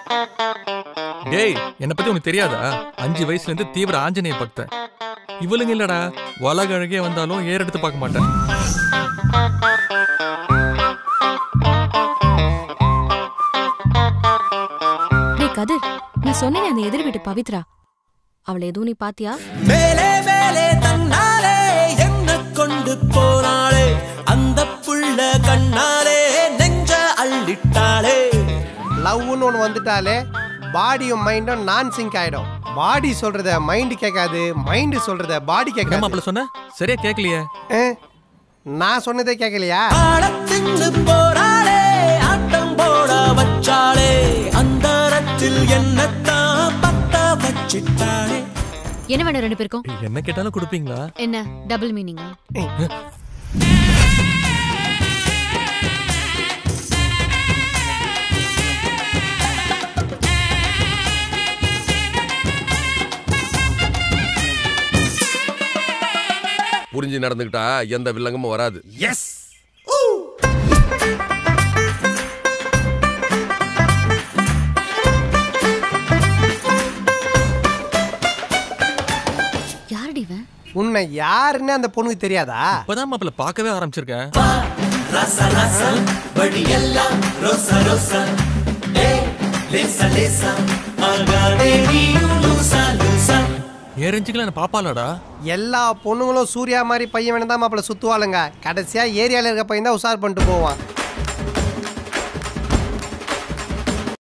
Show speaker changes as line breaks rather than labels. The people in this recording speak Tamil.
டேய், என்னை பத்தி உனக்கு தெரியாதா? 5 வயசுல இருந்து தீவிர ஆஞ்சநேய பக்தன். இவளுங்க இல்லடா, உலக அழகே வந்தாலும் ஏற எடுத்து பார்க்க மாட்டேன்.
கதிர், நான் சொன்னேன் அந்த எதிர் வீட்டு பவித்ரா, அவளை எதுவும் நீ பாத்தியா?
மேலே மேலே தன்னாலே என்ன கொண்டு போனாளே, அந்த புள்ள கண்ணாலே நெஞ்ச அள்ளிட்டாளே.
லவ்னு ஒன்று வந்துட்டாலே பாடியும் மைண்டும் நான் சிங்க் ஆயிடும். பாடி சொல்றத மைண்ட் கேட்காது, மைண்ட் சொல்றத பாடி கேட்காது.
அப்படி சொன்ன சரியா கேட்கலையே.
நான் சொன்னதே கேட்கலையா?
ஆடத்தின்னு போறாளே, ஆட்டம் போட வச்சாளே, அந்தரத்தில் என்னத்தான் பத்த வச்சிட்டாளே.
என்ன வேணும் 2 பேருக்கும்?
என்ன கேட்டாலும் கொடுப்பீங்களா?
என்ன டபுள் மீனிங்கா?
புரிஞ்சு நடந்துக்கிட்டா எந்த வில்லங்கமும் வராது. எஸ்.
யாரடி இவன்?
உன்னை யாருன்னு அந்த பொண்ணுக்கு தெரியாதா?
இப்பதான் மாப்பிள்ள பார்க்கவே ஆரம்பிச்சிருக்கேன். ஏறஞ்சுக்கலாம் என்ன பாப்பாலடா.
எல்லா பொண்ணுங்களும் சூர்யா மாதிரி பையன் வேணும் தான் மாப்பிள்ள சுத்துவாளுங்க. கடைசியா ஏரியால இருக்க பையன் தான் உசார் பண்ணிட்டு போவான்.